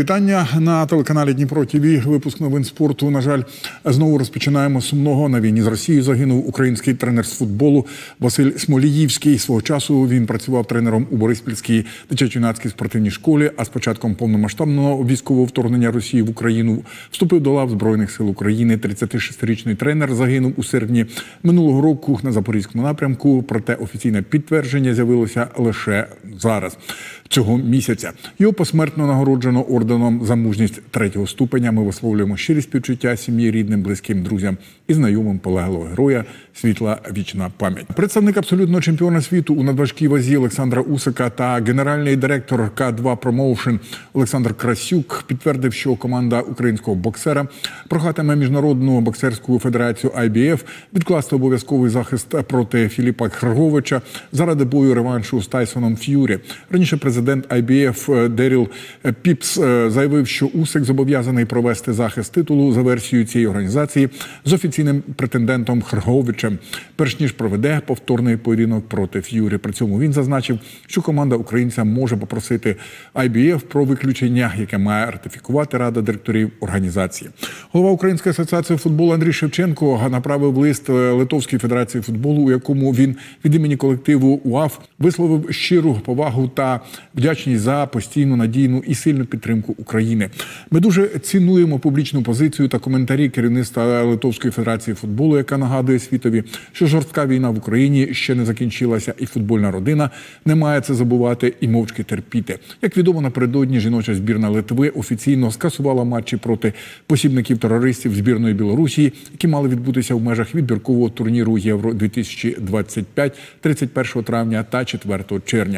вітання на телеканалі Дніпро ТВ. Випуск новин спорту. На жаль, знову розпочинаємо з сумного. На війні з Росією загинув український тренер з футболу Василь Смоліївський. Свого часу він працював тренером у Бориспільській дитячо-юнацькій спортивній школі, а з початком повномасштабного військового вторгнення Росії в Україну вступив до лав Збройних сил України. 36-річний тренер загинув у серпні минулого року на Запорізькому напрямку, проте офіційне підтвердження з'явилося лише зараз, цього місяця. Його посмертно нагороджено орденом за мужність 3-го ступеня. Ми висловлюємо щирі співчуття сім'ї, рідним, близьким, друзям і знайомим полеглого героя. Світла вічна пам'ять. Представник абсолютного чемпіона світу у надважкій вазі Олександра Усика та генеральний директор К2 Промоушен Олександр Красюк підтвердив, що команда українського боксера прохатиме Міжнародну боксерську федерацію IBF відкласти обов'язковий захист проти Філіпа Хрговича заради бою реваншу з Тайсоном Ф'юрі. Раніше президент IBF Деріл Піпс заявив, що Усик зобов'язаний провести захист титулу за версією цієї організації з офіційним претендентом Хрговичем, перш ніж проведе повторний поєдинок проти Ф'юрі. При цьому він зазначив, що команда українця може попросити IBF про виключення, яке має ратифікувати Рада директорів організації. Голова Української асоціації футболу Андрій Шевченко направив лист Литовській федерації футболу, у якому він від імені колективу УАФ висловив щиру повагу та вдячність за постійну, надійну і сильну підтримку України. Ми дуже цінуємо публічну позицію та коментарі керівництва Литовської федерації футболу, яка нагадує світові, що жорстка війна в Україні ще не закінчилася, і футбольна родина не має це забувати і мовчки терпіти. Як відомо, напередодні жіноча збірна Литви офіційно скасувала матчі проти посібників терористів збірної Білорусі, які мали відбутися в межах відбіркового турніру Євро-2025 31 травня та 4 червня.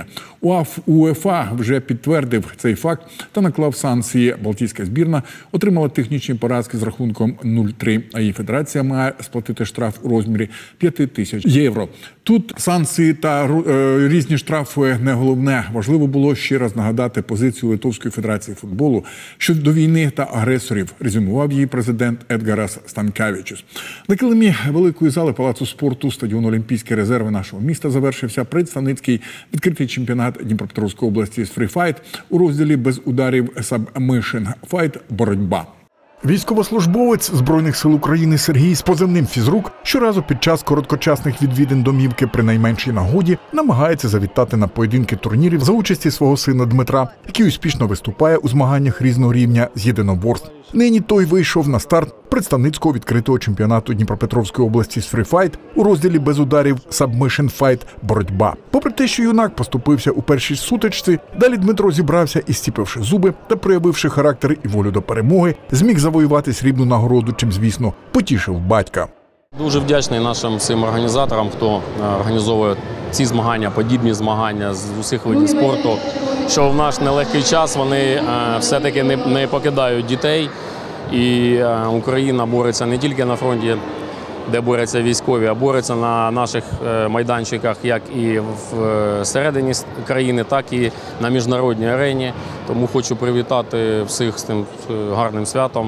УЄФА вже підтвердив цей факт та наклав санкції. Балтійська збірна отримала технічні поразки з рахунком 0-3, а її федерація має сплатити штраф у розмірі 5000 євро. Тут санкції та різні штрафи не головне. Важливо було ще раз нагадати позицію Литовської федерації футболу щодо війни та агресорів, резюмував її президент Едгарас Станкевичус. На килимі великої зали Палацу спорту стадіону Олімпійські резерви нашого міста завершився представницький відкритий чемпіонат Дніпропетровської області з фріфайт у розділі без ударів Submission Fight боротьба. Військовослужбовець Збройних сил України Сергій з позивним «Фізрук» щоразу під час короткочасних відвідин домівки при найменшій нагоді намагається завітати на поєдинки турнірів за участі свого сина Дмитра, який успішно виступає у змаганнях різного рівня з єдиноборств. Нині той вийшов на старт представницького відкритого чемпіонату Дніпропетровської області з фріфайт у розділі без ударів Submission Fight боротьба. Попри те, що юнак поступився у першій сутичці, далі Дмитро зібрався і, зціпивши зуби та проявивши характер і волю до перемоги, зміг завоювати срібну нагороду, чим, звісно, потішив батька. Дуже вдячний нашим всім організаторам, хто організовує ці змагання, подібні змагання з усіх видів спорту, що в наш нелегкий час вони все-таки не покидають дітей. І Україна бореться не тільки на фронті, де борються військові, а бореться на наших майданчиках, як і всередині країни, так і на міжнародній арені. Тому хочу привітати всіх з тим гарним святом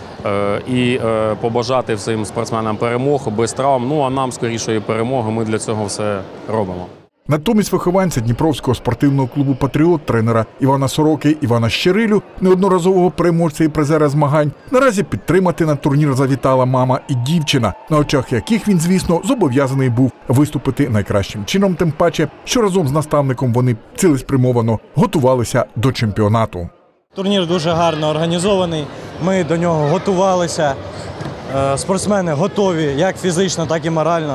і побажати всім спортсменам перемог, без травм, ну а нам скорішої перемоги, ми для цього все робимо. Натомість вихованця Дніпровського спортивного клубу «Патріот» тренера Івана Сороки Івана Щерилю, неодноразового переможця і призера змагань, наразі підтримати на турнір завітала мама і дівчина, на очах яких він, звісно, зобов'язаний був виступити найкращим чином, тим паче, що разом з наставником вони цілеспрямовано готувалися до чемпіонату. Турнір дуже гарно організований, ми до нього готувалися, спортсмени готові як фізично, так і морально.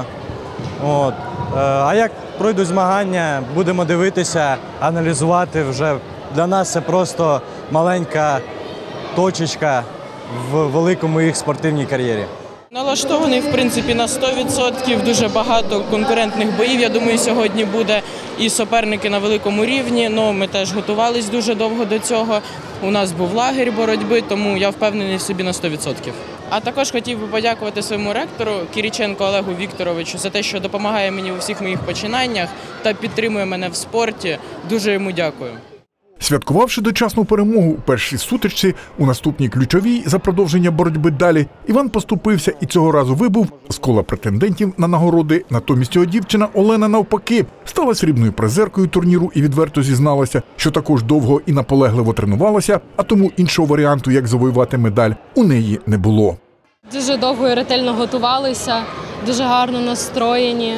А як пройдуть змагання, будемо дивитися, аналізувати вже. Для нас це просто маленька точечка в великому їх спортивній кар'єрі. Налаштований, в принципі, на 100%, дуже багато конкурентних боїв, я думаю, сьогодні буде, і суперники на великому рівні, але ми теж готувалися дуже довго до цього. У нас був лагерь боротьби, тому я впевнений в собі на 100%. А також хотів би подякувати своєму ректору Кіріченко Олегу Вікторовичу за те, що допомагає мені у всіх моїх починаннях та підтримує мене в спорті. Дуже йому дякую. Святкувавши дочасну перемогу у першій сутичці, у наступній ключовій за продовження боротьби далі, Іван поступився і цього разу вибув з кола претендентів на нагороди. Натомість його дівчина Олена, навпаки, стала срібною призеркою турніру і відверто зізналася, що також довго і наполегливо тренувалася, а тому іншого варіанту, як завоювати медаль, у неї не було. Дуже довго і ретельно готувалися, дуже гарно настроєні.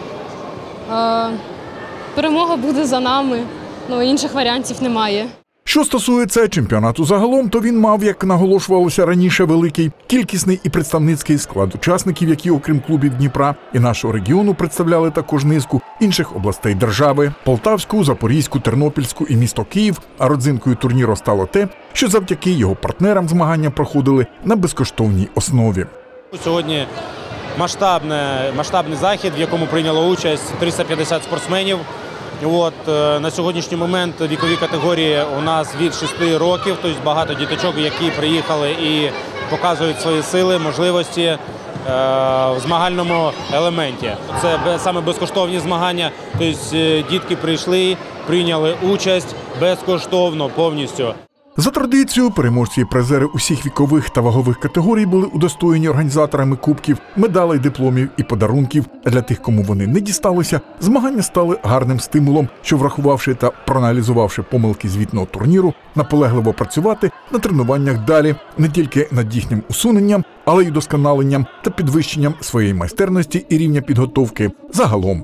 Перемога буде за нами, інших варіантів немає. Що стосується чемпіонату загалом, то він мав, як наголошувалося раніше, великий кількісний і представницький склад учасників, які, окрім клубів Дніпра і нашого регіону, представляли також низку інших областей держави – Полтавську, Запорізьку, Тернопільську і місто Київ. А родзинкою турніру стало те, що завдяки його партнерам змагання проходили на безкоштовній основі. Сьогодні масштабний захід, в якому прийняло участь 350 спортсменів. На сьогоднішній момент вікові категорії у нас від 6 років, тобто багато діточок, які приїхали і показують свої сили, можливості в змагальному елементі. Це саме безкоштовні змагання, тобто дітки прийшли, прийняли участь безкоштовно повністю. За традицією, переможці і призери усіх вікових та вагових категорій були удостоєні організаторами кубків, медалей, дипломів і подарунків. А для тих, кому вони не дісталися, змагання стали гарним стимулом, що, врахувавши та проаналізувавши помилки звітного турніру, наполегливо працювати на тренуваннях далі, не тільки над їхнім усуненням, але й удосконаленням та підвищенням своєї майстерності і рівня підготовки загалом.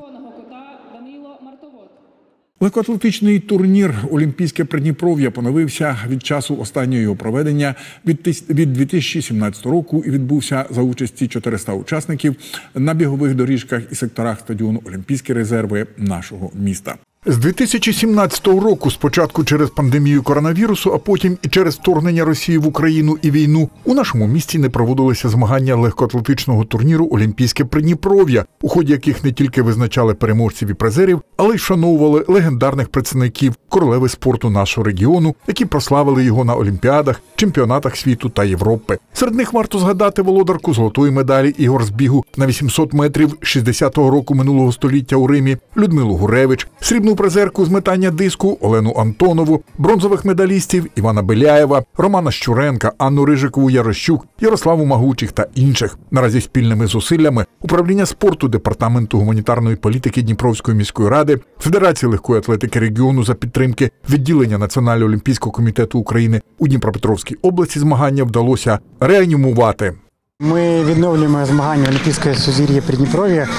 Легкоатлетичний турнір «Олімпійське Придніпров'я» поновився від часу останнього його проведення від 2017 року і відбувся за участі 400 учасників на бігових доріжках і секторах стадіону «Олімпійські резерви» нашого міста. З 2017 року, спочатку через пандемію коронавірусу, а потім і через вторгнення Росії в Україну і війну, у нашому місті не проводилися змагання легкоатлетичного турніру «Олімпійське Придніпров'я», у ході яких не тільки визначали переможців і призерів, але й вшановували легендарних представників королеви спорту нашого регіону, які прославили його на олімпіадах, чемпіонатах світу та Європи. Серед них варто згадати володарку золотої медалі ігор з бігу на 800 метрів 60-го року минулого століття у Римі Людмилу Гуревич, срібну призерку з метання диску Олену Антонову, бронзових медалістів Івана Беляєва, Романа Щуренка, Анну Рижикову-Ярощук, Ярославу Магучих та інших. Наразі спільними зусиллями Управління спорту Департаменту гуманітарної політики Дніпровської міської ради, Федерації легкої атлетики регіону за підтримки відділення Національного олімпійського комітету України у Дніпропетровській області змагання вдалося реанімувати. Ми відновлюємо змагання Олімпійське сузір'я Придніпров'я,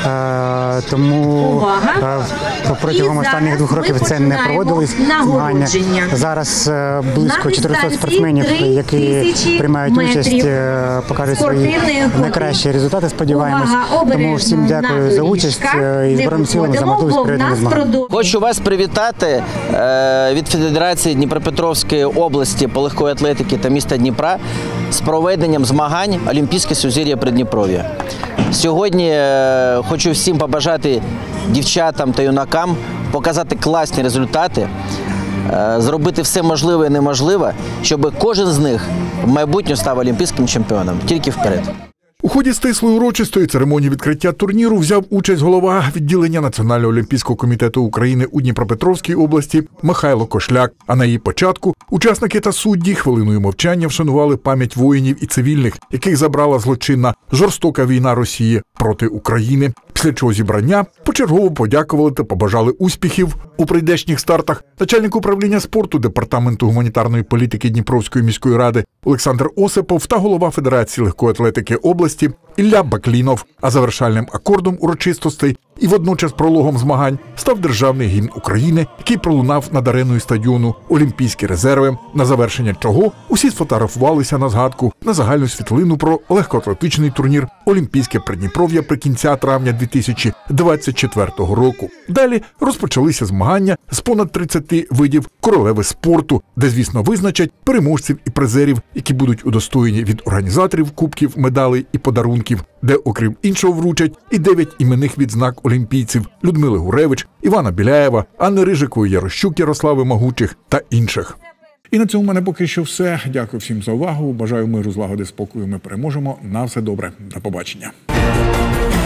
тому протягом останніх 2 років це не проводились змагання. Зараз близько 400 спортсменів, які приймають участь, покажуть свої найкращі результати, сподіваємось. Тому всім дякую за участь і Збройним силам за можливість проведення змагань. Хочу вас привітати від Федерації Дніпропетровської області по легкої атлетики та міста Дніпра з проведенням змагань Олімпійське сузір'я Придніпров'я. Сьогодні хочу всім побажати дівчатам та юнакам показати класні результати, зробити все можливе і неможливе, щоб кожен з них в майбутньому став олімпійським чемпіоном. Тільки вперед. У ході стислої урочистої церемонії відкриття турніру взяв участь голова відділення Національного олімпійського комітету України у Дніпропетровській області Михайло Кошляк. А на її початку учасники та судді хвилиною мовчання вшанували пам'ять воїнів і цивільних, яких забрала злочинна, жорстока війна Росії проти України. Після чого зібрання почергово подякували та побажали успіхів у прийдешніх стартах начальник управління спорту Департаменту гуманітарної політики Дніпровської міської ради Олександр Осипов та голова Федерації легкої атлетики області Ілля Баклінов. А завершальним акордом урочистостей і водночас прологом змагань став державний гімн України, який пролунав над ареною стадіону «Олімпійські резерви», на завершення чого усі сфотографувалися на згадку на загальну світлину про легкоатлетичний турнір «Олімпійське Придніпров'я» при кінця травня 2024 року. Далі розпочалися змагання з понад 30 видів королеви спорту, де, звісно, визначать переможців і призерів, які будуть удостоєні від організаторів кубків, медалей і подарунків, де, окрім іншого, вручать і 9 іменних відзнак олімпійців Людмили Гуревич, Івана Біляєва, Анни Рижикової-Ярощук, Ярослави Магучих та інших. І на цьому в мене поки що все. Дякую всім за увагу. Бажаю миру, злагоди, спокою. Ми переможемо. На все добре. До побачення.